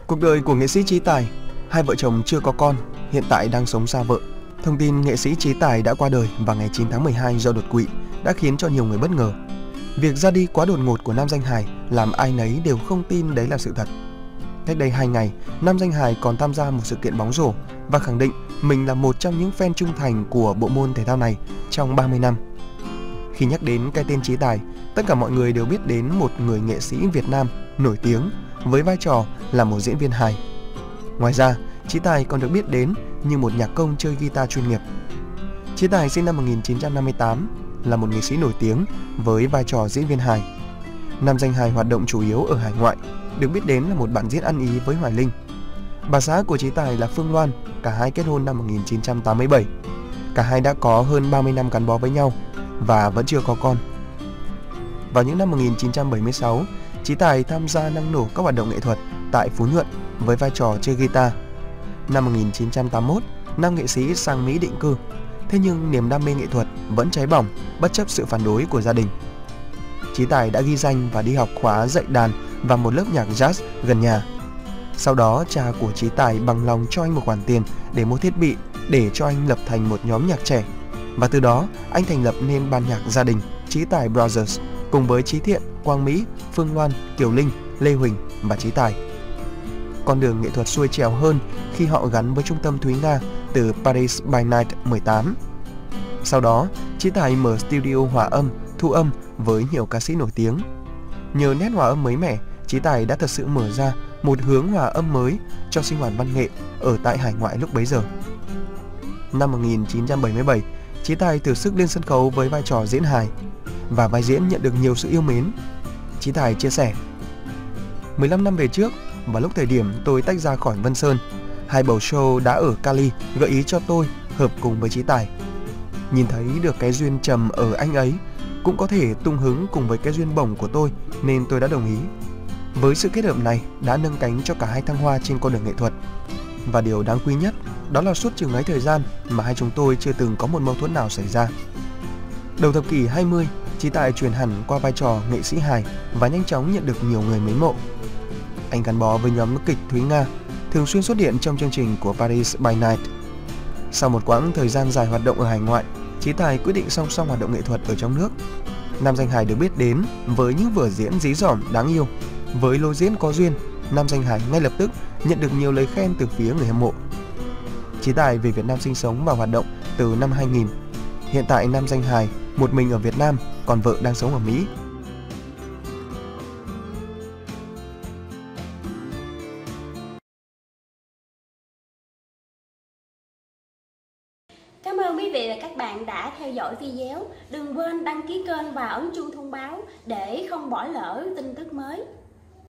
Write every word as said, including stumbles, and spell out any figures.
Cuộc đời của nghệ sĩ Trí Tài, hai vợ chồng chưa có con, hiện tại đang sống xa vợ. Thông tin nghệ sĩ Trí Tài đã qua đời vào ngày chín tháng mười hai do đột quỵ đã khiến cho nhiều người bất ngờ. Việc ra đi quá đột ngột của nam danh hài làm ai nấy đều không tin đấy là sự thật. Cách đây hai ngày, nam danh hài còn tham gia một sự kiện bóng rổ và khẳng định mình là một trong những fan trung thành của bộ môn thể thao này trong ba mươi năm. Khi nhắc đến cái tên Trí Tài, tất cả mọi người đều biết đến một người nghệ sĩ Việt Nam nổi tiếng với vai trò là một diễn viên hài. Ngoài ra, Trí Tài còn được biết đến như một nhạc công chơi guitar chuyên nghiệp. Trí Tài sinh năm một nghìn chín trăm năm mươi tám, là một nghệ sĩ nổi tiếng với vai trò diễn viên hài. Nam danh hài hoạt động chủ yếu ở hải ngoại, được biết đến là một bạn diễn ăn ý với Hoài Linh. Bà xã của Trí Tài là Phương Loan, cả hai kết hôn năm một nghìn chín trăm tám mươi bảy. Cả hai đã có hơn ba mươi năm gắn bó với nhau và vẫn chưa có con. Vào những năm một nghìn chín trăm bảy mươi sáu, Trí Tài tham gia năng nổ các hoạt động nghệ thuật tại Phú Nhuận với vai trò chơi guitar. Năm một nghìn chín trăm tám mươi mốt, nam nghệ sĩ sang Mỹ định cư. Thế nhưng niềm đam mê nghệ thuật vẫn cháy bỏng bất chấp sự phản đối của gia đình. Trí Tài đã ghi danh và đi học khóa dạy đàn và một lớp nhạc jazz gần nhà. Sau đó, cha của Trí Tài bằng lòng cho anh một khoản tiền để mua thiết bị để cho anh lập thành một nhóm nhạc trẻ. Và từ đó, anh thành lập nên ban nhạc gia đình Trí Tài Brothers cùng với Trí Thiện, Quang Mỹ, Phương Loan, Kiều Linh, Lê Huỳnh và Trí Tài. Con đường nghệ thuật xuôi trèo hơn khi họ gắn với trung tâm Thúy Nga từ Paris by Night mười tám. Sau đó, Trí Tài mở studio hòa âm, thu âm với nhiều ca sĩ nổi tiếng. Nhờ nét hòa âm mới mẻ, Trí Tài đã thật sự mở ra một hướng hòa âm mới cho sinh hoạt văn nghệ ở tại hải ngoại lúc bấy giờ. Năm một nghìn chín trăm bảy mươi bảy, Trí Tài thử sức lên sân khấu với vai trò diễn hài và vai diễn nhận được nhiều sự yêu mến. Trí Tài chia sẻ: mười lăm năm về trước, vào lúc thời điểm tôi tách ra khỏi Vân Sơn, hai bầu show đã ở Cali gợi ý cho tôi hợp cùng với Trí Tài. Nhìn thấy được cái duyên trầm ở anh ấy cũng có thể tung hứng cùng với cái duyên bổng của tôi nên tôi đã đồng ý. Với sự kết hợp này đã nâng cánh cho cả hai thăng hoa trên con đường nghệ thuật. Và điều đáng quý nhất đó là suốt chừng ấy thời gian mà hai chúng tôi chưa từng có một mâu thuẫn nào xảy ra. Đầu thập kỷ hai mươi, Trí Tài chuyển hẳn qua vai trò nghệ sĩ hài và nhanh chóng nhận được nhiều người mến mộ. Anh gắn bó với nhóm kịch Thúy Nga, thường xuyên xuất hiện trong chương trình của Paris by Night. Sau một quãng thời gian dài hoạt động ở hải ngoại, Trí Tài quyết định song song hoạt động nghệ thuật ở trong nước. Nam danh hài được biết đến với những vở diễn dí dỏm đáng yêu. Với lối diễn có duyên, nam danh hài ngay lập tức nhận được nhiều lời khen từ phía người hâm mộ. Trí Tài về Việt Nam sinh sống và hoạt động từ năm hai nghìn. Hiện tại nam danh hài một mình ở Việt Nam, còn vợ đang sống ở Mỹ. Cảm ơn quý vị và các bạn đã theo dõi video. Đừng quên đăng ký kênh và ấn chuông thông báo để không bỏ lỡ tin tức mới.